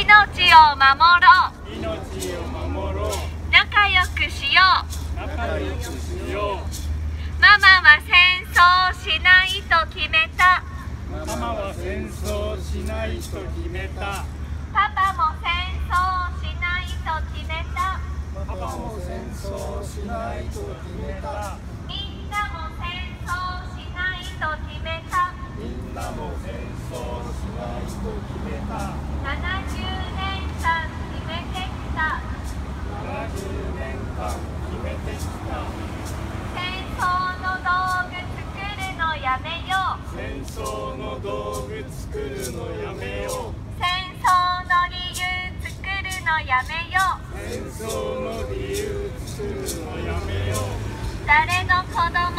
命を守ろう。 命を守ろう。 仲良くしよう。 仲良くしよう。 ママは戦争しないと決めた。 ママは戦争しないと決めた。 パパも戦争しないと決めた。 パパも戦争しないと決めた。 みんなも戦争しないと決めた。 みんなも戦争しないと決めた。 70年間決めてきた。 70年間決めてきた。 戦争の道具作るのやめよう。 戦争の道具作るのやめよう。 戦争の理由作るのやめよう。 戦争の理由作るのやめよう。 誰の子供